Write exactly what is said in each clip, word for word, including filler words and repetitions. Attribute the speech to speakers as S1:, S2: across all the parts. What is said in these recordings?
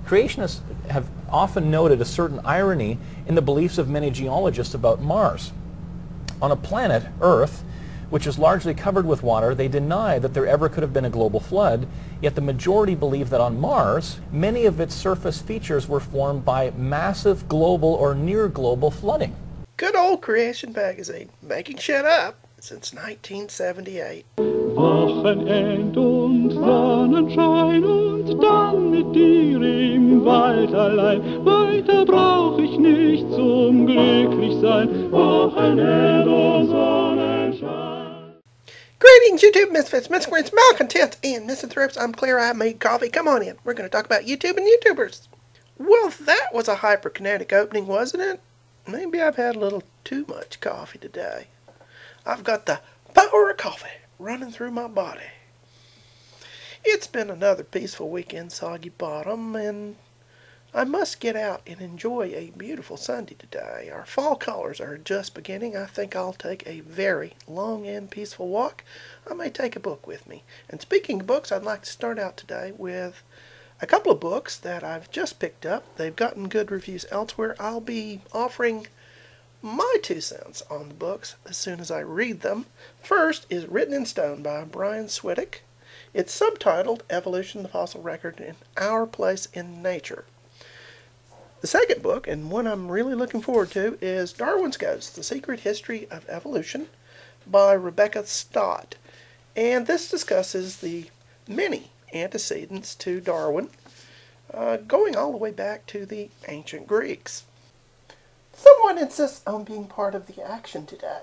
S1: Creationists have often noted a certain irony in the beliefs of many geologists about Mars. On a planet, Earth, which is largely covered with water, they deny that there ever could have been a global flood, yet the majority believe that on Mars, many of its surface features were formed by massive global or near-global flooding.
S2: Good old Creation Magazine, making shit up since nineteen seventy-eight.
S3: Wochenend und Sonnenschein und dann mit dir im Wald allein. Weiter brauch ich nicht zum Glücklichsein. Wochenend und Sonnenschein.
S2: Greetings, YouTube misfits, miscreants, malcontents, and misanthropes. I'm Clear I Made Coffee. Come on in. We're going to talk about YouTube and YouTubers. Well, that was a hyperkinetic opening, wasn't it? Maybe I've had a little too much coffee today. I've got the power of coffee running through my body. It's been another peaceful weekend, Soggy Bottom, and I must get out and enjoy a beautiful Sunday today. Our fall colors are just beginning. I think I'll take a very long and peaceful walk. I may take a book with me. And speaking of books, I'd like to start out today with a couple of books that I've just picked up. They've gotten good reviews elsewhere. I'll be offering my two cents on the books as soon as I read them. First is Written in Stone by Brian Swiddick. It's subtitled Evolution, the Fossil Record, and Our Place in Nature. The second book, and one I'm really looking forward to, is Darwin's Ghost, The Secret History of Evolution by Rebecca Stott. And this discusses the many antecedents to Darwin, uh, going all the way back to the ancient Greeks. Someone insists on being part of the action today.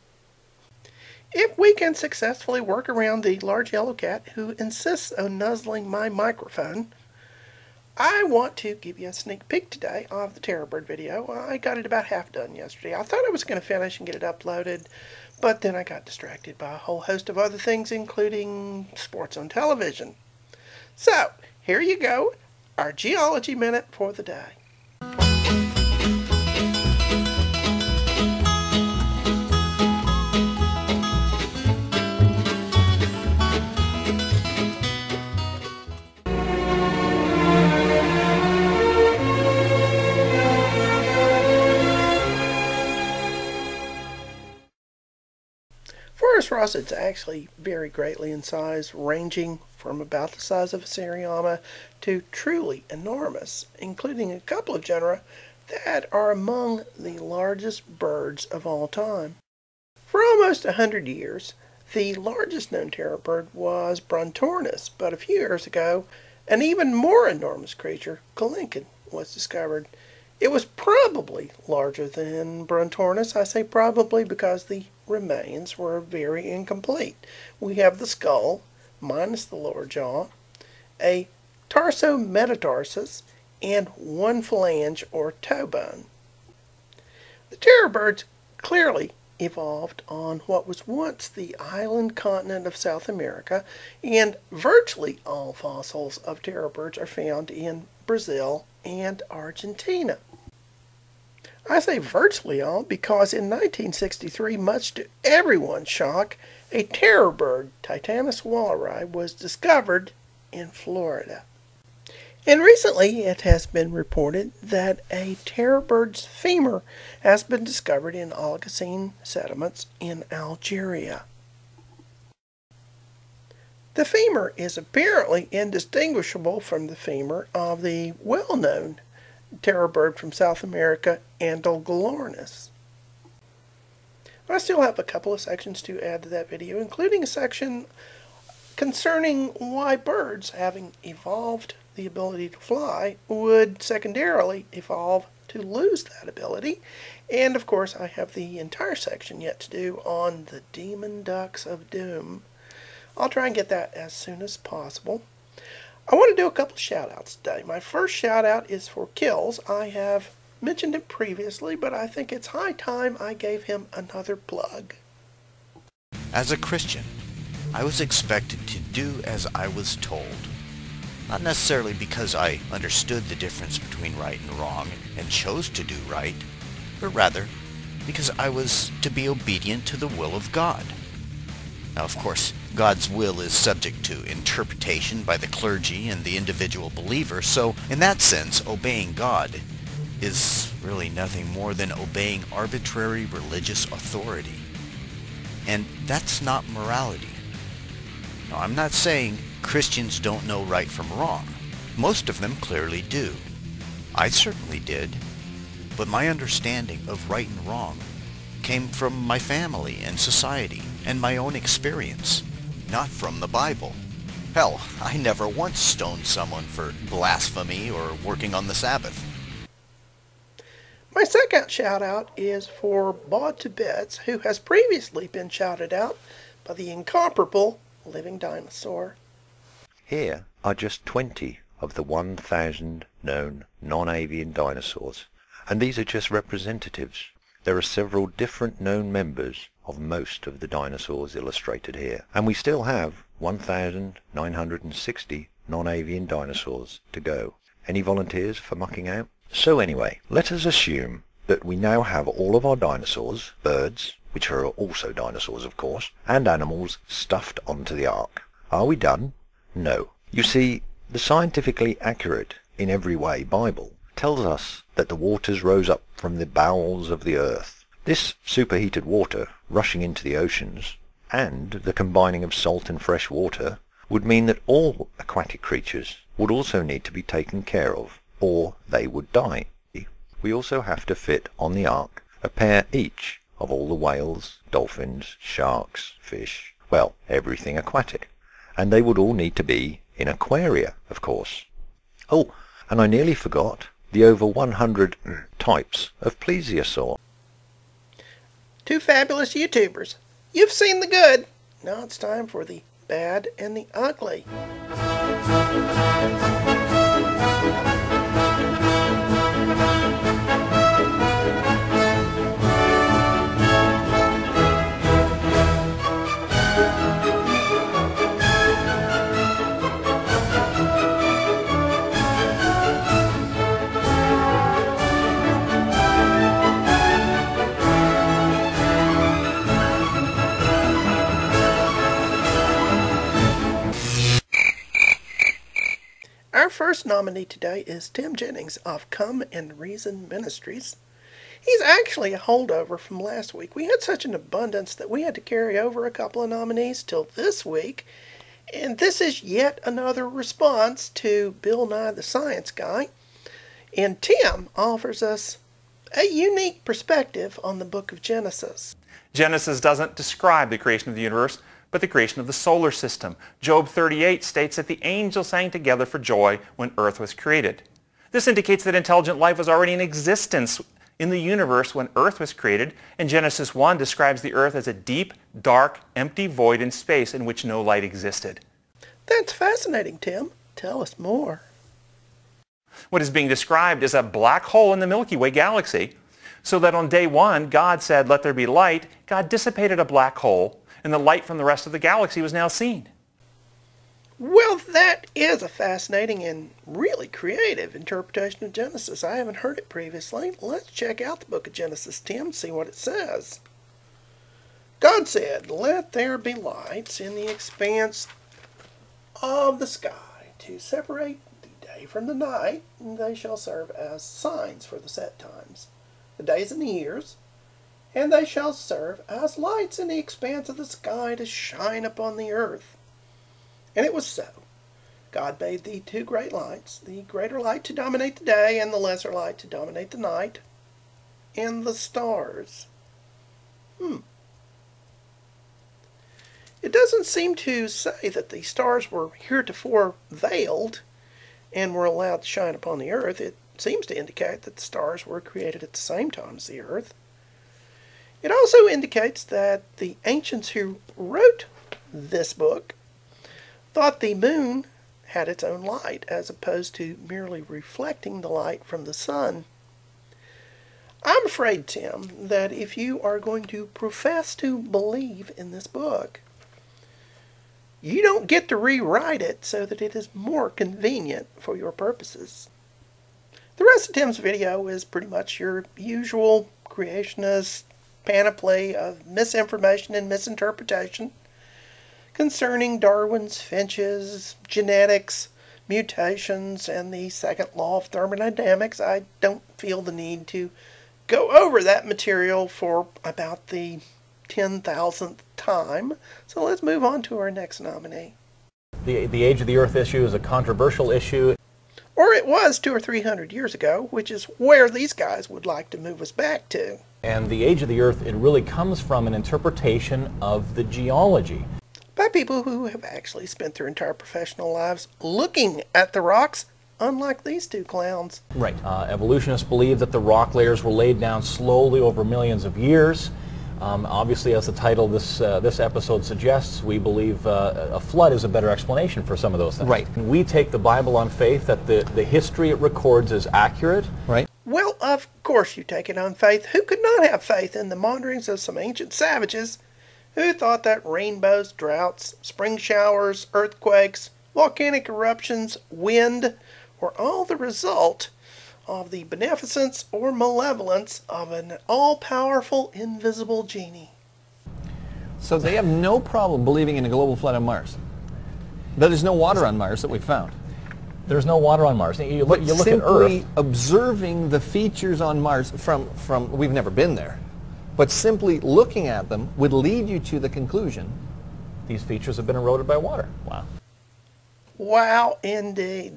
S2: If we can successfully work around the large yellow cat who insists on nuzzling my microphone, I want to give you a sneak peek today of the Terrorbird video. I got it about half done yesterday. I thought I was going to finish and get it uploaded, but then I got distracted by a whole host of other things, including sports on television. So, here you go, our Geology Minute for the day. Forest rossets actually vary greatly in size, ranging from about the size of a Seriama to truly enormous, including a couple of genera that are among the largest birds of all time. For almost a hundred years, the largest known terror bird was Brontornis, but a few years ago, an even more enormous creature, Colincan, was discovered. It was probably larger than Brontornis. I say probably because the remains were very incomplete. We have the skull, minus the lower jaw, a tarso-metatarsus, and one phalange or toe bone. The terror birds clearly evolved on what was once the island continent of South America, and virtually all fossils of terror birds are found in Brazil and Argentina. I say virtually all because in nineteen sixty-three, much to everyone's shock, a terror bird, Titanus walleri, was discovered in Florida. And recently it has been reported that a terror bird's femur has been discovered in Oligocene sediments in Algeria. The femur is apparently indistinguishable from the femur of the well-known terror bird from South America, Andogloronus. I still have a couple of sections to add to that video, including a section concerning why birds, having evolved the ability to fly, would secondarily evolve to lose that ability. And of course, I have the entire section yet to do on the demon ducks of doom. I'll try and get that as soon as possible. I want to do a couple of shout-outs today. My first shout-out is for Kills. I have mentioned it previously, but I think it's high time I gave him another plug.
S4: As a Christian, I was expected to do as I was told. Not necessarily because I understood the difference between right and wrong and chose to do right, but rather because I was to be obedient to the will of God. Now, of course, God's will is subject to interpretation by the clergy and the individual believer, so in that sense, obeying God is really nothing more than obeying arbitrary religious authority. And that's not morality. Now, I'm not saying Christians don't know right from wrong. Most of them clearly do. I certainly did. But my understanding of right and wrong came from my family and society and my own experience, not from the Bible. Hell, I never once stoned someone for blasphemy or working on the Sabbath.
S2: My second shout out is for Bod to Bets, who has previously been shouted out by the incomparable Living Dinosaur.
S5: Here are just twenty of the one thousand known non-avian dinosaurs, and these are just representatives. There are several different known members of most of the dinosaurs illustrated here, and we still have one thousand nine hundred sixty non-avian dinosaurs to go. Any volunteers for mucking out? So anyway, let us assume that we now have all of our dinosaurs, birds, which are also dinosaurs of course, and animals stuffed onto the ark. Are we done? No. You see, the scientifically accurate, in every way, Bible tells us that the waters rose up from the bowels of the earth. This superheated water rushing into the oceans, and the combining of salt and fresh water, would mean that all aquatic creatures would also need to be taken care of, or they would die. We also have to fit on the ark a pair each of all the whales, dolphins, sharks, fish, well, everything aquatic. And they would all need to be in aquaria, of course. Oh, and I nearly forgot the over one hundred types of plesiosaur.
S2: Two fabulous YouTubers. You've seen the good. Now it's time for the bad and the ugly. Our first nominee today is Tim Jennings of Come and Reason Ministries. He's actually a holdover from last week. We had such an abundance that we had to carry over a couple of nominees till this week. And this is yet another response to Bill Nye the Science Guy. And Tim offers us a unique perspective on the book of Genesis.
S6: Genesis doesn't describe the creation of the universe, but the creation of the solar system. Job thirty-eight states that the angels sang together for joy when earth was created. This indicates that intelligent life was already in existence in the universe when earth was created, and Genesis one describes the earth as a deep, dark, empty void in space in which no light existed.
S2: That's fascinating, Tim. Tell us more.
S6: What is being described is a black hole in the Milky Way galaxy, so that on day one, God said, "Let there be light." God dissipated a black hole, and the light from the rest of the galaxy was now seen.
S2: Well, that is a fascinating and really creative interpretation of Genesis. I haven't heard it previously. Let's check out the book of Genesis, Tim, see what it says. God said, "Let there be lights in the expanse of the sky to separate the day from the night, and they shall serve as signs for the set times, the days and the years, and they shall serve as lights in the expanse of the sky to shine upon the earth." And it was so. God made the two great lights, the greater light to dominate the day, and the lesser light to dominate the night, and the stars. Hmm. It doesn't seem to say that the stars were heretofore veiled and were allowed to shine upon the earth. It seems to indicate that the stars were created at the same time as the earth. It also indicates that the ancients who wrote this book thought the moon had its own light, as opposed to merely reflecting the light from the sun. I'm afraid, Tim, that if you are going to profess to believe in this book, you don't get to rewrite it so that it is more convenient for your purposes. The rest of Tim's video is pretty much your usual creationist panoply of misinformation and misinterpretation. concerning Darwin's finches, genetics, mutations, and the second law of thermodynamics. I don't feel the need to go over that material for about the ten thousandth time. So let's move on to our next nominee.
S1: The, the age of the Earth issue is a controversial issue.
S2: Or it was two or three hundred years ago, which is where these guys would like to move us back to.
S1: And the age of the Earth, it really comes from an interpretation of the geology.
S2: By people who have actually spent their entire professional lives looking at the rocks, unlike these two clowns.
S1: Right. Uh, evolutionists believe that the rock layers were laid down slowly over millions of years. Um, obviously, as the title of this, uh, this episode suggests, we believe uh, a flood is a better explanation for some of those things.
S7: Right.
S1: And we take the Bible on faith that the, the history it records is accurate.
S7: Right.
S2: Well, of course you take it on faith. Who could not have faith in the maunderings of some ancient savages who thought that rainbows, droughts, spring showers, earthquakes, volcanic eruptions, wind were all the result of the beneficence or malevolence of an all-powerful invisible genie?
S7: So they have no problem believing in a global flood on Mars. That there's no water on Mars that we found.
S1: There's no water on Mars. You look, you look at
S7: Simply
S1: Earth.
S7: observing the features on Mars from, from, we've never been there, but simply looking at them would lead you to the conclusion.
S1: These features have been eroded by water. Wow.
S2: Wow, indeed.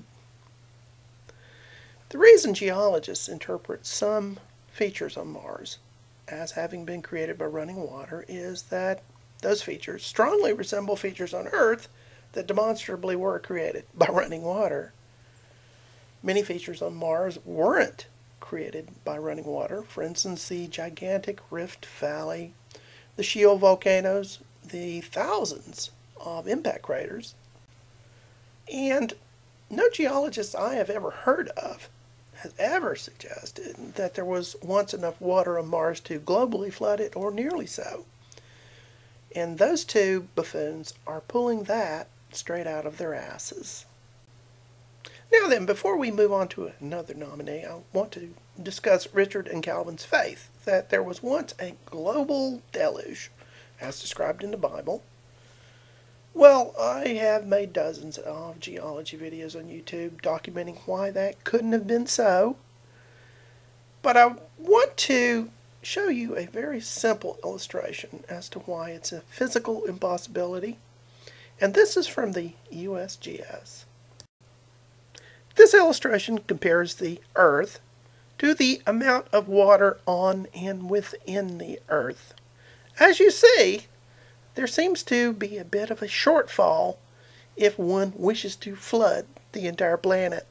S2: The reason geologists interpret some features on Mars as having been created by running water is that those features strongly resemble features on Earth that demonstrably were created by running water. Many features on Mars weren't created by running water. For instance, the gigantic Rift Valley, the Shield volcanoes, the thousands of impact craters. And no geologist I have ever heard of has ever suggested that there was once enough water on Mars to globally flood it, or nearly so. And those two buffoons are pulling that straight out of their asses. Now then, before we move on to another nominee, I want to discuss Richard and Calvin's faith that there was once a global deluge, as described in the Bible. Well, I have made dozens of geology videos on YouTube documenting why that couldn't have been so. But I want to show you a very simple illustration as to why it's a physical impossibility. And this is from the U S G S. This illustration compares the Earth to the amount of water on and within the Earth. As you see, there seems to be a bit of a shortfall if one wishes to flood the entire planet.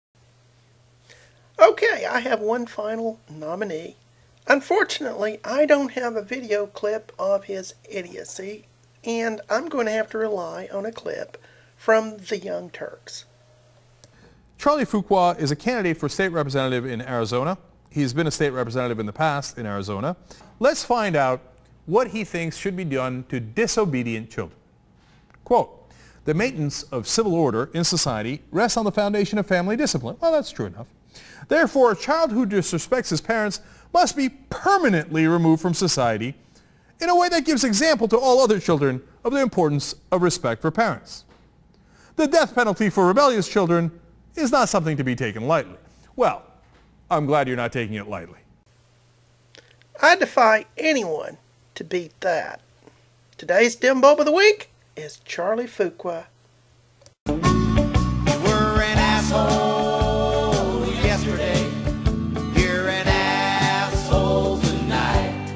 S2: Okay, I have one final nominee. Unfortunately, I don't have a video clip of his idiocy, and I'm going to have to rely on a clip from the Young Turks.
S8: Charlie Fuqua is a candidate for state representative in Arizona. He's been a state representative in the past in Arizona. Let's find out what he thinks should be done to disobedient children. Quote, "The maintenance of civil order in society rests on the foundation of family discipline." Well, that's true enough. "Therefore, a child who disrespects his parents must be permanently removed from society in a way that gives example to all other children of the importance of respect for parents. The death penalty for rebellious children is not something to be taken lightly." Well, I'm glad you're not taking it lightly.
S2: I defy anyone to beat that. Today's Dim Bulb of the Week is Charlie Fuqua.
S9: You were an asshole yesterday. You're an asshole tonight.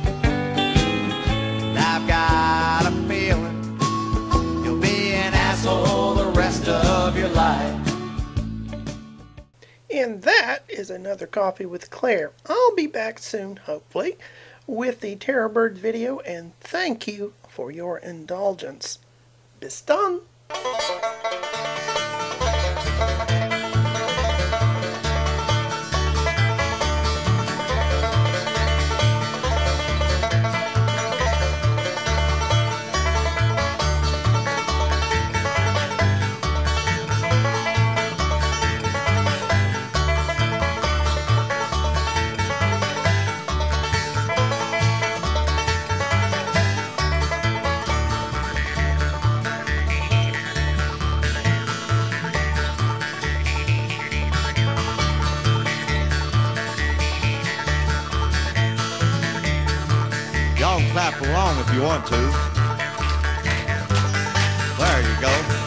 S9: And I've got a feeling you'll be an asshole the rest of your life.
S2: And that is another Coffee with Claire. I'll be back soon, hopefully, with the Terror Bird video, and thank you for your indulgence. Bis dann!
S10: clap along if you want to. There you go.